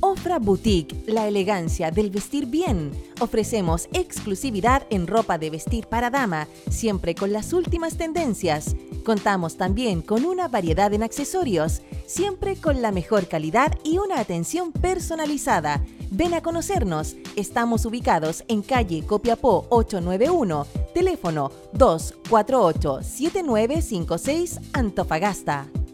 Ofra Boutique, la elegancia del vestir bien. Ofrecemos exclusividad en ropa de vestir para dama, siempre con las últimas tendencias. Contamos también con una variedad en accesorios, siempre con la mejor calidad y una atención personalizada. Ven a conocernos. Estamos ubicados en calle Copiapó 891, teléfono 248-7956, Antofagasta.